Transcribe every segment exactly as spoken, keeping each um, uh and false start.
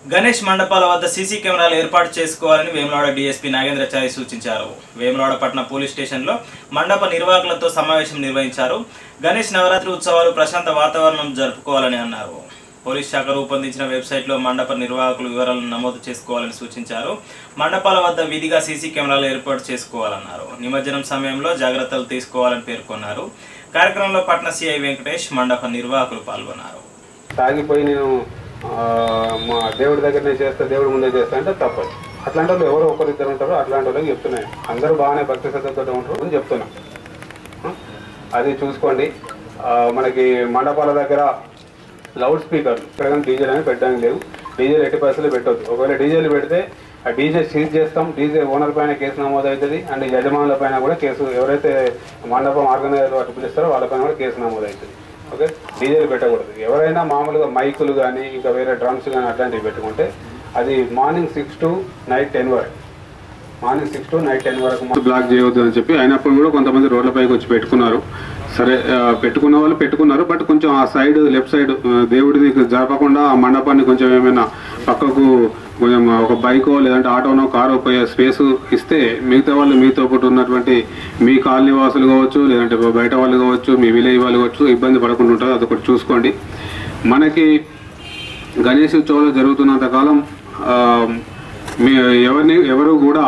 గణేష్ మండపాల వద్ద సీసీ కెమెరాలు ఏర్పాటు చేసుకోవాలని వేములవాడ డీఎస్పీ నాగేంద్రచారి సూచించారు. వేములవాడ పట్టణ పోలీస్ స్టేషన్లో మండప నిర్వాహకులతో సమావేశం నిర్వహించారు. గణేష్ నవరాత్రి ఉత్సవాలు ప్రశాంత వాతావరణం జరుపుకోవాలని అన్నారు. పోలీస్ శాఖ రూపొందించిన వెబ్సైట్లో మండప నిర్వాహకుల వివరాలను నమోదు చేసుకోవాలని సూచించారు. మండపాల వద్ద విధిగా సీసీ కెమెరాలు ఏర్పాటు చేసుకోవాలన్నారు. నిమజ్జనం సమయంలో జాగ్రత్తలు తీసుకోవాలని పేర్కొన్నారు. కార్యక్రమంలో పట్టణ సిఐ వెంకటేష్, మండప నిర్వాహకులు పాల్గొన్నారు. తాగిపోయి నేను మా దేవుడి దగ్గరనే చేస్తా, దేవుడి ముందే చేస్తా అంటే తప్పదు. అట్లాంటి వాళ్ళు ఎవరో ఒకరిద్దరు ఉంటారో అట్లాంటి వాళ్ళకి చెప్తున్నాయి. అందరూ బాగానే భక్తి శ్రద్ధతో ఉంటారు అని చెప్తున్నా. అది చూసుకోండి. మనకి మండపాల దగ్గర లౌడ్ స్పీకర్ ఇక్కడ డీజేలు అని పెట్టడానికి లేవు. డీజేలు ఎట్టి పరిస్థితులు పెట్టవద్దు. ఒకవేళ డీజేలు పెడితే ఆ డీజే సీజ్ చేస్తాం. డీజే ఓనర్ పైన కేసు నమోదు అవుతుంది. అండ్ యజమానుల పైన కూడా కేసు, ఎవరైతే మండపం ఆర్గనైజర్ వాటి పిలుస్తారో వాళ్ళపైన కూడా కేసు నమోదు అవుతుంది. ఓకే, డీజేలు పెట్టకూడదు. ఎవరైనా మామూలుగా మైకులు కానీ ఇంకా వేరే డ్రమ్స్ కానీ అట్లాంటివి పెట్టుకుంటే అది morning six to night ten వరకు morning six to night ten వరకు బ్లాక్ చేయవద్దు అని చెప్పి, అయినప్పుడు కూడా కొంతమంది రోడ్లపైకి వచ్చి పెట్టుకున్నారు. సరే, పెట్టుకున్న వాళ్ళు పెట్టుకున్నారు. బట్ కొంచెం ఆ సైడ్ లెఫ్ట్ సైడ్ దేవుడిది జరపకుండా ఆ మండపాన్ని కొంచెం ఏమైనా పక్కకు కొంచెం ఒక బైకో లేదంటే ఆటోనో కారో పోయే స్పేస్ ఇస్తే మిగతా వాళ్ళు మీతో పాటు ఉన్నటువంటి మీ కాలనీ వాసులు కావచ్చు, లేదంటే బయట వాళ్ళు కావచ్చు, మీ విలేజ్ వాళ్ళు కావచ్చు, ఇబ్బంది పడకుండా ఉంటారు. అదొకటి చూసుకోండి. మనకి గణేష్ ఉత్సవాలు జరుగుతున్నంత కాలం మీ ఎవరిని ఎవరు కూడా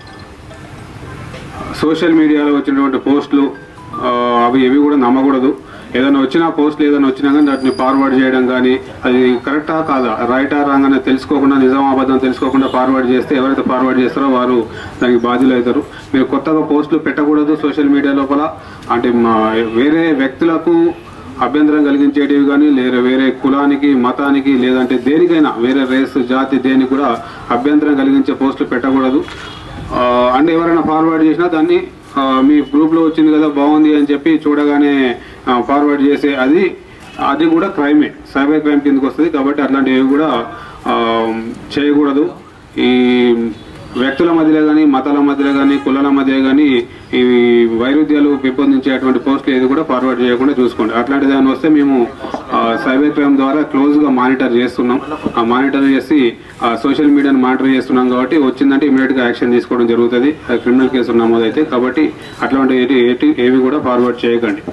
సోషల్ మీడియాలో వచ్చినటువంటి పోస్టులు అవి ఏవి కూడా నమ్మకూడదు. ఏదైనా వచ్చినా పోస్టులు ఏదైనా వచ్చినా కానీ వాటిని ఫార్వర్డ్ చేయడం కానీ అది కరెక్టా కాదా, రైటా రాంగ్ అనేది తెలుసుకోకుండా, నిజం అబద్ధం తెలుసుకోకుండా ఫార్వర్డ్ చేస్తే ఎవరైతే ఫార్వర్డ్ చేస్తారో వారు దానికి బాధ్యులు అవుతారు. మీరు కొత్తగా పోస్టులు పెట్టకూడదు సోషల్ మీడియా లోపల. అంటే వేరే వ్యక్తులకు అభ్యంతరం కలిగించేటివి కానీ, లేదా వేరే కులానికి, మతానికి, లేదంటే దేనికైనా వేరే రేస్, జాతి దేనికి కూడా అభ్యంతరం కలిగించే పోస్టులు పెట్టకూడదు. అంటే ఎవరైనా ఫార్వర్డ్ చేసినా దాన్ని మీ గ్రూప్లో వచ్చింది కదా బాగుంది అని చెప్పి చూడగానే ఫార్వర్డ్ చేసే అది అది కూడా క్రైమే, సైబర్ క్రైమ్ కిందకి వస్తుంది. కాబట్టి అట్లాంటివి కూడా చేయకూడదు. ఈ వ్యక్తుల మధ్యలో కానీ, మతాల మధ్యలో కానీ, కులాల మధ్య కానీ ఈ వైరుధ్యాలు పెంపొందించేటువంటి పోస్టులు ఏది కూడా ఫార్వర్డ్ చేయకుండా చూసుకోండి. అట్లాంటి దాన్ని వస్తే మేము సైబర్ క్రైమ్ ద్వారా క్లోజ్గా మానిటర్ చేస్తున్నాం. ఆ మానిటర్ చేసి సోషల్ మీడియాను మానిటర్ చేస్తున్నాం. కాబట్టి వచ్చిందంటే ఇమీడియట్గా యాక్షన్ తీసుకోవడం జరుగుతుంది. క్రిమినల్ కేసులు నమోదైతే. కాబట్టి అట్లాంటి ఏటి ఏవి కూడా ఫార్వర్డ్ చేయకండి.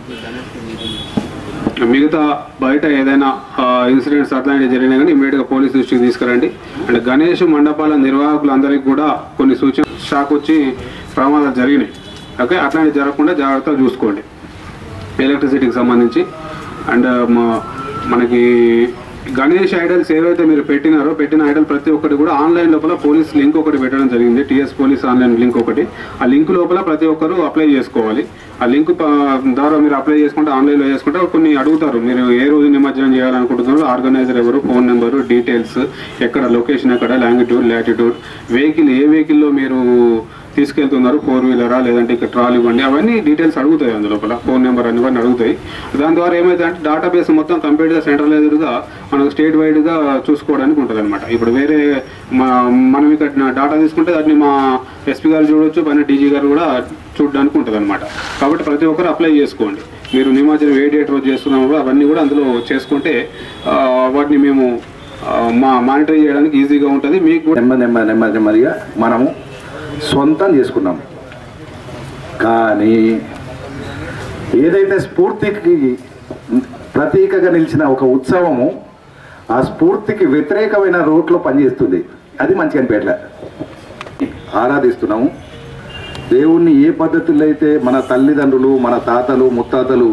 మిగతా బయట ఏదైనా ఇన్సిడెంట్స్ అట్లాంటివి జరిగినా కానీ ఇమీడియట్గా పోలీస్ దృష్టికి తీసుకురండి. అండ్ గణేష్ మండపాల నిర్వాహకులందరికీ కూడా కొన్ని సూచన షాక్ వచ్చి ప్రమాదాలు జరిగినాయి. ఓకే, అట్లాంటివి జరగకుండా జాగ్రత్తలు చూసుకోండి ఎలక్ట్రిసిటీకి సంబంధించి. అండ్ మనకి గణేష్ ఐడల్స్ ఏవైతే మీరు పెట్టినారో పెట్టిన ఐడల్ ప్రతి ఒక్కటి కూడా ఆన్లైన్ లోపల పోలీస్ లింక్ ఒకటి పెట్టడం జరిగింది. టీఎస్ పోలీస్ ఆన్లైన్ లింక్ ఒకటి. ఆ లింక్ లోపల ప్రతి ఒక్కరు అప్లై చేసుకోవాలి. ఆ లింక్ ద్వారా మీరు అప్లై చేసుకుంటే ఆన్లైన్లో చేసుకుంటే కొన్ని అడుగుతారు. మీరు ఏ రోజు నిమజ్జనం చేయాలనుకుంటున్నారో, ఆర్గనైజర్ ఎవరు, ఫోన్ నెంబరు, డీటెయిల్స్, ఎక్కడ లొకేషన్, ఎక్కడ లాంగిట్యూడ్, లాటిట్యూడ్, వెహికల్ ఏ వెహికల్లో మీరు తీసుకెళ్తున్నారు, ఫోర్ వీలరా లేదంటే ఇక్కడ ట్రాలీ ఇవ్వండి, అవన్నీ డీటెయిల్స్ అడుగుతాయి. అందులోపల ఫోన్ నెంబర్ అన్నీ అడుగుతాయి. దాని ద్వారా ఏమైతే అంటే డేటాబేస్ మొత్తం కంప్లీట్గా సెంట్రలైజ్డ్గా మనకు స్టేట్ వైడ్గా చూసుకోవడానికి ఉంటుంది అనమాట. ఇప్పుడు వేరే మనం ఇక్కడ డేటా తీసుకుంటే దాన్ని మా ఎస్పీ గారు చూడవచ్చు, పైన డీజీ గారు కూడా చూడడానికి ఉంటుంది అనమాట. కాబట్టి ప్రతి ఒక్కరు అప్లై చేసుకోండి. మీరు నిమజ్జనం ఏ డేట్ రోజు చేస్తున్నామో అవన్నీ కూడా అందులో చేసుకుంటే వాటిని మేము మా మానిటర్ చేయడానికి ఈజీగా ఉంటుంది. మీకు కూడా నెమ్మది నెమ్మది నెమ్మది నెమ్మదిగా మనము సొంతం చేసుకున్నాము. కానీ ఏదైతే స్ఫూర్తికి ప్రతీకగా నిలిచిన ఒక ఉత్సవము ఆ స్ఫూర్తికి వ్యతిరేకమైన రూట్లో పనిచేస్తుంది. అది మంచిగా అనిపించట్లే. ఆరాధిస్తున్నాము దేవుణ్ణి ఏ పద్ధతుల్లో అయితే మన తల్లిదండ్రులు, మన తాతలు, ముత్తాతలు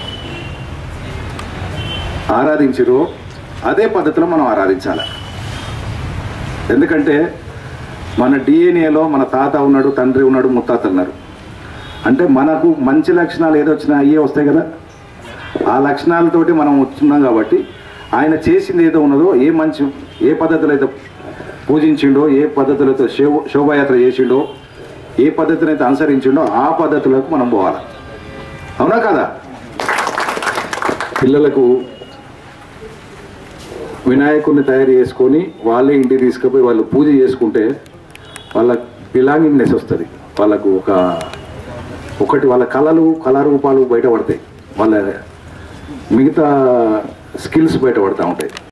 ఆరాధించిరో అదే పద్ధతిలో మనం ఆరాధించాలి. ఎందుకంటే మన డిఎన్ఏలో మన తాత ఉన్నాడు, తండ్రి ఉన్నాడు, ముత్తాత ఉన్నారు. అంటే మనకు మంచి లక్షణాలు ఏదొచ్చినా అయ్యే వస్తాయి కదా. ఆ లక్షణాలతోటి మనం వస్తున్నాం. కాబట్టి ఆయన చేసింది ఏదో ఉన్నదో, ఏ మంచి ఏ పద్ధతిలో అయితే పూజించిండో, ఏ పద్ధతిలో అయితే శోభ శోభాయాత్ర చేసిండో, ఏ పద్ధతిని అయితే అనుసరించిండో ఆ పద్ధతులకు మనం పోవాలి. అవునా కదా? పిల్లలకు వినాయకుడిని తయారు చేసుకొని వాళ్ళే ఇంటికి తీసుకుపోయి వాళ్ళు పూజ చేసుకుంటే వాళ్ళ బిలాంగింగ్నెస్ వస్తుంది. వాళ్ళకు ఒక ఒకటి వాళ్ళ కళలు, కళారూపాలు బయటపడతాయి. వాళ్ళ మిగతా స్కిల్స్ బయటపడుతూ ఉంటాయి.